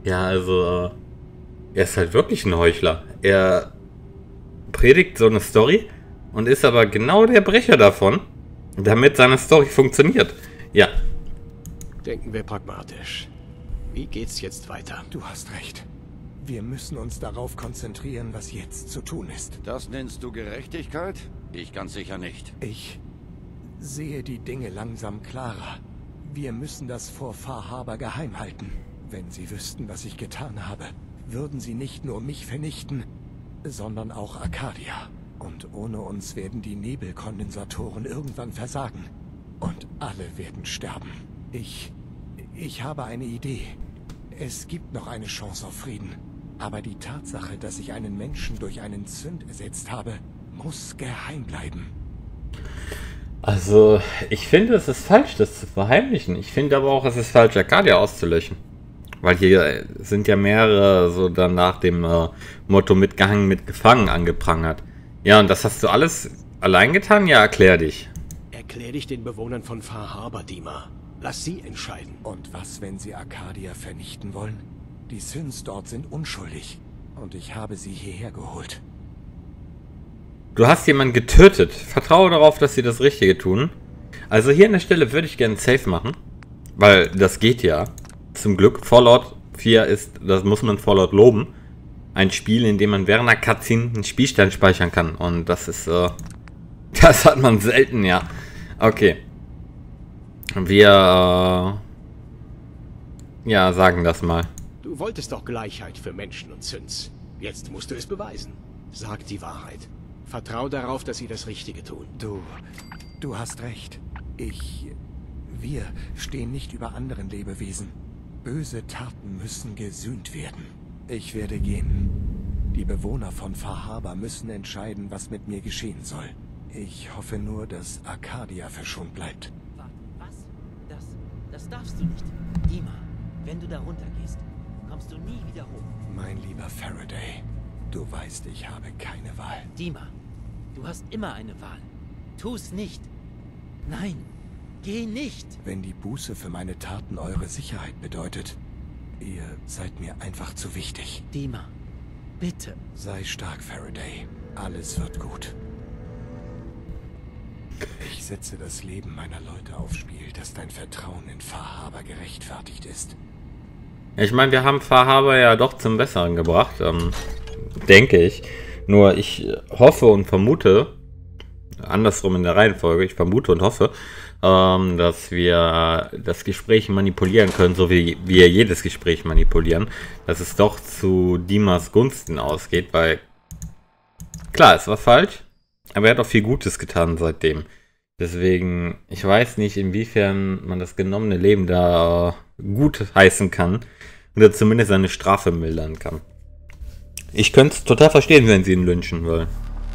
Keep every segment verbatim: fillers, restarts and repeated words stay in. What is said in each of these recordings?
Ja, also, äh, er ist halt wirklich ein Heuchler. Er predigt so eine Story und ist aber genau der Brecher davon, damit seine Story funktioniert. Ja. Denken wir pragmatisch. Wie geht's jetzt weiter? Du hast recht. Wir müssen uns darauf konzentrieren, was jetzt zu tun ist. Das nennst du Gerechtigkeit? Ich ganz sicher nicht. Ich sehe die Dinge langsam klarer. Wir müssen das vor Fahrhaber geheim halten. Wenn sie wüssten, was ich getan habe, würden sie nicht nur mich vernichten, sondern auch Arcadia. Und ohne uns werden die Nebelkondensatoren irgendwann versagen. Und alle werden sterben. Ich... ich habe eine Idee. Es gibt noch eine Chance auf Frieden. Aber die Tatsache, dass ich einen Menschen durch einen Zünd ersetzt habe, muss geheim bleiben. Also, ich finde, es ist falsch, das zu verheimlichen. Ich finde aber auch, es ist falsch, Arcadia auszulöschen. Weil hier sind ja mehrere so dann nach dem äh, Motto mitgehangen, mitgefangen angeprangert. Ja, und das hast du alles allein getan? Ja, erklär dich. Erklär dich den Bewohnern von Far Harbor, Dima. Lass sie entscheiden. Und was, wenn sie Arcadia vernichten wollen? Die Synths dort sind unschuldig. Und ich habe sie hierher geholt. Du hast jemanden getötet. Vertraue darauf, dass sie das Richtige tun. Also hier an der Stelle würde ich gerne Safe machen. Weil das geht ja. Zum Glück. Fallout vier ist, das muss man Fallout loben, ein Spiel, in dem man während einer Cutscene einen Spielstand speichern kann. Und das ist, äh, das hat man selten, ja. Okay. Wir, äh, ja, sagen das mal. Du wolltest doch Gleichheit für Menschen und Synths. Jetzt musst du es beweisen. Sag die Wahrheit. Vertrau darauf, dass sie das Richtige tun. Du, du hast recht. Ich, wir stehen nicht über anderen Lebewesen. Böse Taten müssen gesühnt werden. Ich werde gehen. Die Bewohner von Far Harbor müssen entscheiden, was mit mir geschehen soll. Ich hoffe nur, dass Arcadia verschont bleibt. Warte, was? Das, das darfst du nicht. Dima, wenn du da runtergehst, kommst du nie wieder hoch. Mein lieber Faraday, du weißt, ich habe keine Wahl. Dima, du hast immer eine Wahl. Tu's nicht. Nein, geh nicht. Wenn die Buße für meine Taten eure Sicherheit bedeutet, ihr seid mir einfach zu wichtig. Dima, bitte. Sei stark, Faraday. Alles wird gut. Ich setze das Leben meiner Leute aufs Spiel, dass dein Vertrauen in Far Harbor gerechtfertigt ist. Ich meine, wir haben Far Harbor ja doch zum Besseren gebracht, ähm, denke ich. Nur ich hoffe und vermute, andersrum in der Reihenfolge, ich vermute und hoffe, ähm, dass wir das Gespräch manipulieren können, so wie wir jedes Gespräch manipulieren, dass es doch zu Dimas Gunsten ausgeht, weil klar, es war falsch, aber er hat auch viel Gutes getan seitdem. Deswegen, ich weiß nicht, inwiefern man das genommene Leben da äh, gut heißen kann oder zumindest seine Strafe mildern kann. Ich könnte es total verstehen, wenn sie ihn lynchen wollen.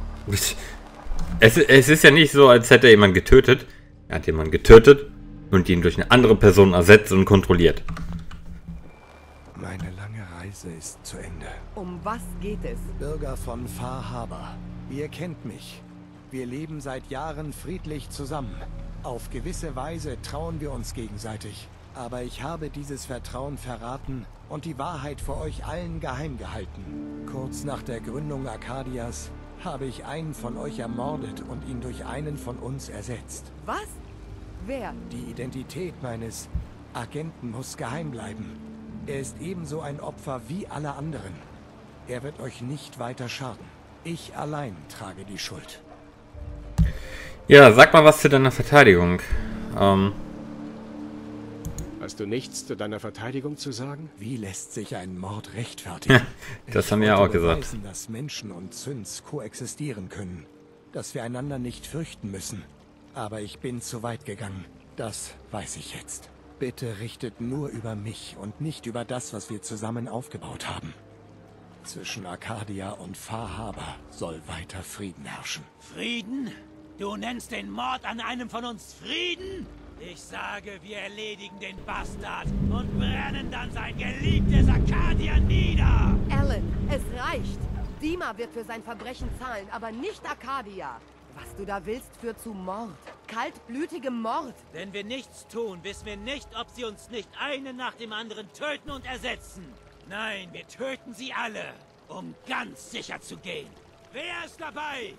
Es, es ist ja nicht so, als hätte er jemanden getötet. Er hat jemanden getötet und ihn durch eine andere Person ersetzt und kontrolliert. Meine lange Reise ist zu Ende. Um was geht es? Bürger von Far Harbor, ihr kennt mich. Wir leben seit Jahren friedlich zusammen. Auf gewisse Weise trauen wir uns gegenseitig. Aber ich habe dieses Vertrauen verraten und die Wahrheit vor euch allen geheim gehalten. Kurz nach der Gründung Arcadias habe ich einen von euch ermordet und ihn durch einen von uns ersetzt. Was? Wer? Die Identität meines Agenten muss geheim bleiben. Er ist ebenso ein Opfer wie alle anderen. Er wird euch nicht weiter schaden. Ich allein trage die Schuld. Ja, sag mal was zu deiner Verteidigung. Ähm... Hast du nichts zu deiner Verteidigung zu sagen? Wie lässt sich ein Mord rechtfertigen? Das haben wir ja auch gesagt. Beweisen, dass Menschen und Synths koexistieren können. Dass wir einander nicht fürchten müssen. Aber ich bin zu weit gegangen. Das weiß ich jetzt. Bitte richtet nur über mich und nicht über das, was wir zusammen aufgebaut haben. Zwischen Arcadia und Far Harbor soll weiter Frieden herrschen. Frieden? Du nennst den Mord an einem von uns Frieden? Ich sage, wir erledigen den Bastard und brennen dann sein geliebtes Arcadia nieder! Alan, es reicht. Dima wird für sein Verbrechen zahlen, aber nicht Arcadia. Was du da willst, führt zu Mord. Kaltblütigem Mord. Wenn wir nichts tun, wissen wir nicht, ob sie uns nicht einen nach dem anderen töten und ersetzen. Nein, wir töten sie alle, um ganz sicher zu gehen. Wer ist dabei?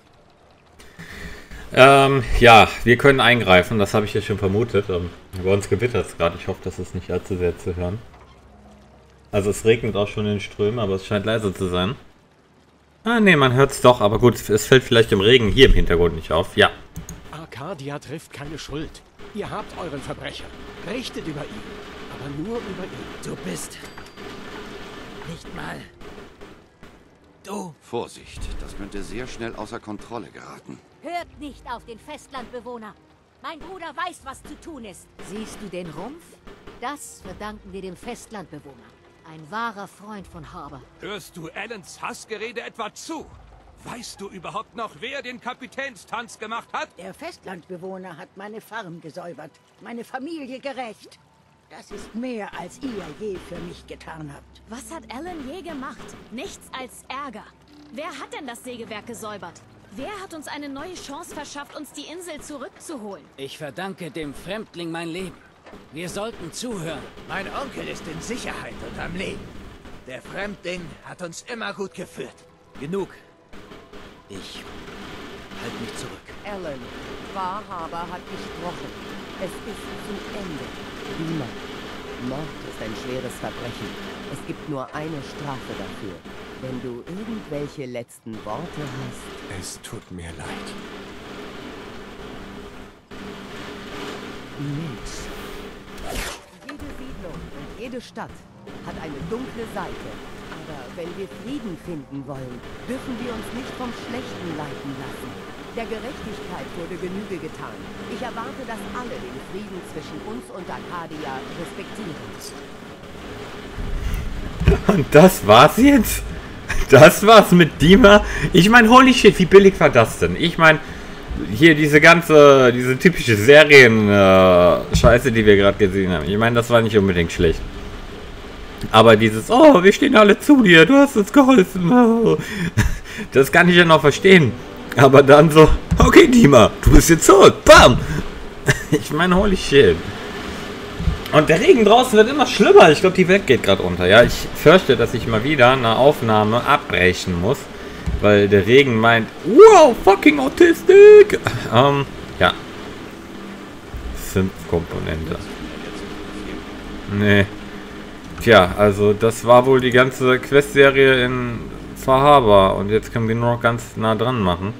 Ähm, ja, wir können eingreifen, das habe ich ja schon vermutet. Ähm, bei uns gewittert es gerade, ich hoffe, das ist nicht allzu sehr zu hören. Also es regnet auch schon in Strömen, aber es scheint leise zu sein. Ah ne, man hört es doch, aber gut, es fällt vielleicht im Regen hier im Hintergrund nicht auf. Ja. Arcadia trifft keine Schuld. Ihr habt euren Verbrecher. Richtet über ihn. Aber nur über ihn. Du bist... nicht mal... du. Vorsicht, das könnte sehr schnell außer Kontrolle geraten. Hört nicht auf den Festlandbewohner. Mein Bruder weiß, was zu tun ist. Siehst du den Rumpf? Das verdanken wir dem Festlandbewohner. Ein wahrer Freund von Harbour. Hörst du Allens Hassgerede etwa zu? Weißt du überhaupt noch, wer den Kapitänstanz gemacht hat? Der Festlandbewohner hat meine Farm gesäubert, meine Familie gerecht. Das ist mehr, als ihr je für mich getan habt. Was hat Alan je gemacht? Nichts als Ärger. Wer hat denn das Sägewerk gesäubert? Wer hat uns eine neue Chance verschafft, uns die Insel zurückzuholen? Ich verdanke dem Fremdling mein Leben. Wir sollten zuhören. Mein Onkel ist in Sicherheit und am Leben. Der Fremdling hat uns immer gut geführt. Genug. Ich halte mich zurück. Alan, Fahrhaber hat gesprochen. Es ist zu Ende. Niemand. Mord ist ein schweres Verbrechen. Es gibt nur eine Strafe dafür. Wenn du irgendwelche letzten Worte hast... Es tut mir leid. Nichts. Jede Siedlung und jede Stadt hat eine dunkle Seite. Aber wenn wir Frieden finden wollen, dürfen wir uns nicht vom Schlechten leiten lassen. Der Gerechtigkeit wurde Genüge getan. Ich erwarte, dass alle den Frieden zwischen uns und Arcadia respektieren. Und das war's jetzt? Das war's mit Dima? Ich meine, holy shit, wie billig war das denn? Ich meine, hier diese ganze, diese typische Serien-Scheiße, äh, die wir gerade gesehen haben. Ich meine, das war nicht unbedingt schlecht. Aber dieses, oh, wir stehen alle zu dir, du hast uns geholfen. Oh. Das kann ich ja noch verstehen. Aber dann so, okay, Dima, du bist jetzt tot. Bam! Ich meine, holy shit. Und der Regen draußen wird immer schlimmer. Ich glaube, die Welt geht gerade unter. Ja, ich fürchte, dass ich mal wieder eine Aufnahme abbrechen muss. Weil der Regen meint, wow, fucking Autistik. Ähm, ja. Synth-Komponente. Nee. Tja, also das war wohl die ganze Quest-Serie in Fahrhaber. Und jetzt können wir nur noch ganz nah dran machen.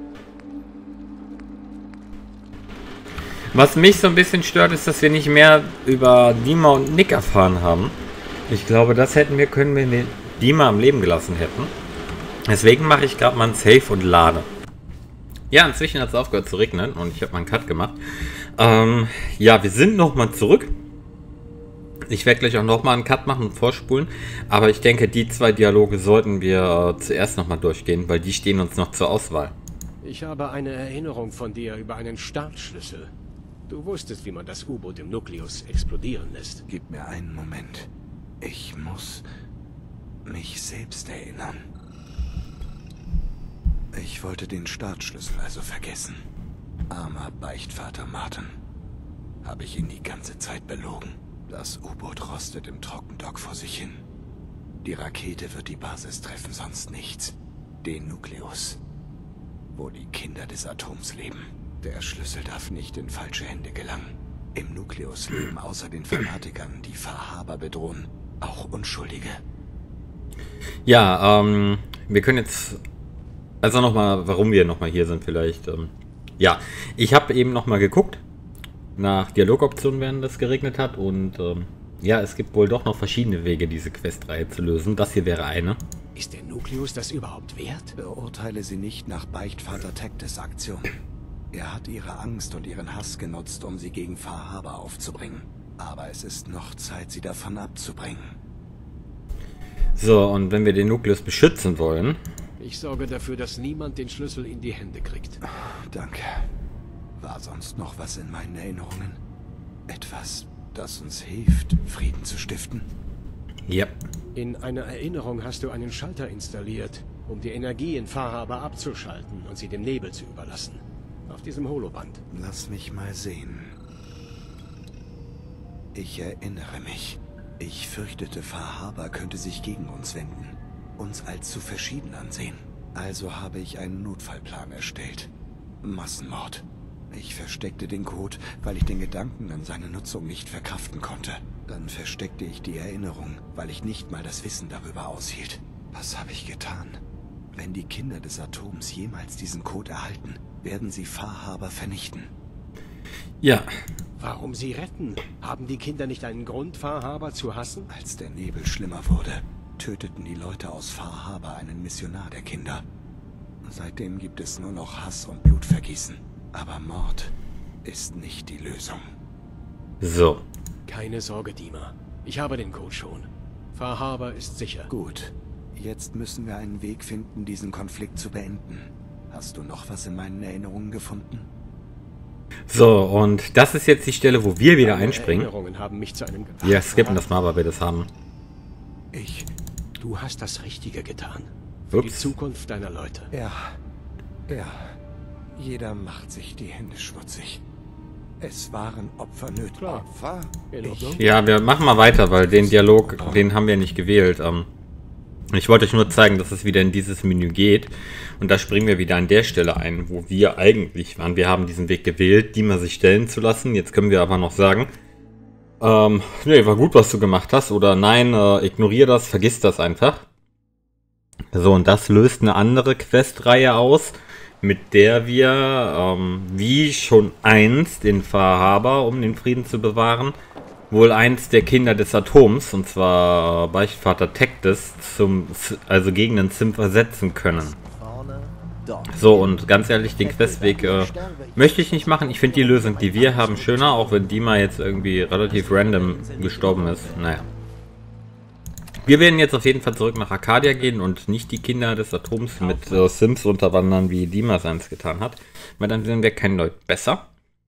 Was mich so ein bisschen stört, ist, dass wir nicht mehr über Dima und Nick erfahren haben. Ich glaube, das hätten wir können, wenn wir Dima am Leben gelassen hätten. Deswegen mache ich gerade mal ein Save und lade. Ja, inzwischen hat es aufgehört zu regnen und ich habe mal einen Cut gemacht. Ähm, ja, wir sind nochmal zurück. Ich werde gleich auch nochmal einen Cut machen und vorspulen. Aber ich denke, die zwei Dialoge sollten wir äh, zuerst nochmal durchgehen, weil die stehen uns noch zur Auswahl. Ich habe eine Erinnerung von dir über einen Startschlüssel. Du wusstest, wie man das U-Boot im Nukleus explodieren lässt. Gib mir einen Moment. Ich muss mich selbst erinnern. Ich wollte den Startschlüssel also vergessen. Armer Beichtvater Martin. Habe ich ihn die ganze Zeit belogen. Das U-Boot rostet im Trockendock vor sich hin. Die Rakete wird die Basis treffen, sonst nichts. Den Nukleus, wo die Kinder des Atoms leben. Der Schlüssel darf nicht in falsche Hände gelangen. Im Nukleus leben außer den Fanatikern, die Fahrhaber bedrohen, auch Unschuldige. Ja, ähm, wir können jetzt... Also nochmal, warum wir nochmal hier sind vielleicht. Ähm, ja, ich habe eben nochmal geguckt nach Dialogoptionen, während es geregnet hat. Und ähm, ja, es gibt wohl doch noch verschiedene Wege, diese Questreihe zu lösen. Das hier wäre eine. Ist der Nukleus das überhaupt wert? Beurteile sie nicht nach Beichtvater Tectes Aktion. Er hat ihre Angst und ihren Hass genutzt, um sie gegen Fahrhaber aufzubringen. Aber es ist noch Zeit, sie davon abzubringen. So, und wenn wir den Nukleus beschützen wollen... Ich sorge dafür, dass niemand den Schlüssel in die Hände kriegt. Danke. War sonst noch was in meinen Erinnerungen? Etwas, das uns hilft, Frieden zu stiften? Ja. In einer Erinnerung hast du einen Schalter installiert, um die Energie in Fahrhaber abzuschalten und sie dem Nebel zu überlassen. Auf diesem Holoband. Lass mich mal sehen. Ich erinnere mich. Ich fürchtete, Fahrhaber könnte sich gegen uns wenden, uns als zu verschieden ansehen. Also habe ich einen Notfallplan erstellt. Massenmord. Ich versteckte den Code, weil ich den Gedanken an seine Nutzung nicht verkraften konnte. Dann versteckte ich die Erinnerung, weil ich nicht mal das Wissen darüber aushielt. Was habe ich getan? Wenn die Kinder des Atoms jemals diesen Code erhalten, werden sie Fahrhaber vernichten. Ja. Warum sie retten? Haben die Kinder nicht einen Grund, Fahrhaber zu hassen? Als der Nebel schlimmer wurde, töteten die Leute aus Fahrhaber einen Missionar der Kinder. Seitdem gibt es nur noch Hass und Blutvergießen. Aber Mord ist nicht die Lösung. So. Keine Sorge, Dima. Ich habe den Code schon. Fahrhaber ist sicher. Gut. Jetzt müssen wir einen Weg finden, diesen Konflikt zu beenden. Hast du noch was in meinen Erinnerungen gefunden? So, und das ist jetzt die Stelle, wo wir wieder Meine einspringen. Erinnerungen haben mich zu einem Wir skippen das mal, weil wir das haben. Ich. Du hast das Richtige getan. Für die Ups. Zukunft deiner Leute. Ja. Ja. Jeder macht sich die Hände schmutzig. Es waren Opfer nötig. Opfer? Ich, Ja, wir machen mal weiter, weil den Dialog, den haben wir nicht gewählt. Ähm, ich wollte euch nur zeigen, dass es wieder in dieses Menü geht. Und da springen wir wieder an der Stelle ein, wo wir eigentlich waren. Wir haben diesen Weg gewählt, Dima sich stellen zu lassen. Jetzt können wir aber noch sagen, ähm, nee, war gut, was du gemacht hast. Oder nein, äh, ignorier das, vergiss das einfach. So, und das löst eine andere Questreihe aus, mit der wir, ähm, wie schon einst in Fahrhaber, um den Frieden zu bewahren, wohl eins der Kinder des Atoms, und zwar äh, Beichtvater Tectis, zum, also gegen den Sim versetzen können. So, und ganz ehrlich, den Questweg äh, möchte ich nicht machen. Ich finde die Lösung, die wir haben, schöner, auch wenn Dima jetzt irgendwie relativ random gestorben ist. Naja. Wir werden jetzt auf jeden Fall zurück nach Arcadia gehen und nicht die Kinder des Atoms mit äh, Sims unterwandern, wie Dima seins getan hat. Weil dann sind wir kein Leut besser.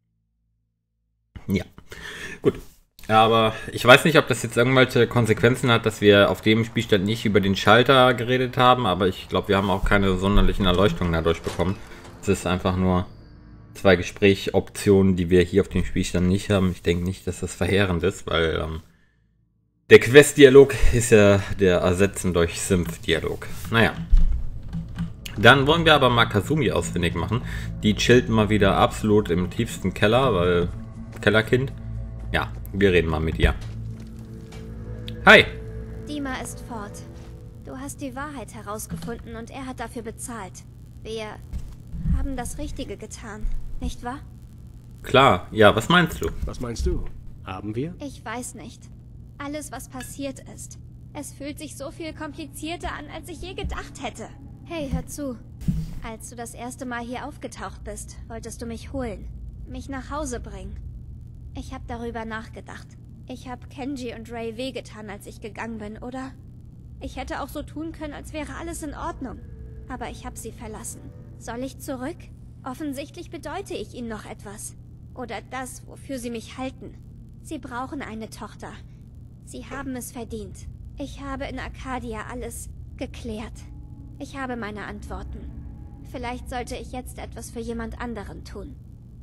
Ja, gut. Aber ich weiß nicht, ob das jetzt irgendwelche Konsequenzen hat, dass wir auf dem Spielstand nicht über den Schalter geredet haben. Aber ich glaube, wir haben auch keine sonderlichen Erleuchtungen dadurch bekommen. Es ist einfach nur zwei Gesprächsoptionen, die wir hier auf dem Spielstand nicht haben. Ich denke nicht, dass das verheerend ist, weil ähm, der Quest-Dialog ist ja der Ersetzen durch Symph-Dialog. Naja. Dann wollen wir aber mal Kazumi ausfindig machen. Die chillt mal wieder absolut im tiefsten Keller, weil Kellerkind. Ja, wir reden mal mit ihr. Hi! Dima ist fort. Du hast die Wahrheit herausgefunden und er hat dafür bezahlt. Wir haben das Richtige getan, nicht wahr? Klar, ja, was meinst du? Was meinst du? Haben wir? Ich weiß nicht. Alles, was passiert ist. Es fühlt sich so viel komplizierter an, als ich je gedacht hätte. Hey, hör zu. Als du das erste Mal hier aufgetaucht bist, wolltest du mich holen. Mich nach Hause bringen. Ich habe darüber nachgedacht. Ich habe Kenji und Ray wehgetan, als ich gegangen bin, oder? Ich hätte auch so tun können, als wäre alles in Ordnung. Aber ich habe sie verlassen. Soll ich zurück? Offensichtlich bedeute ich ihnen noch etwas. Oder das, wofür sie mich halten. Sie brauchen eine Tochter. Sie haben es verdient. Ich habe in Arcadia alles geklärt. Ich habe meine Antworten. Vielleicht sollte ich jetzt etwas für jemand anderen tun.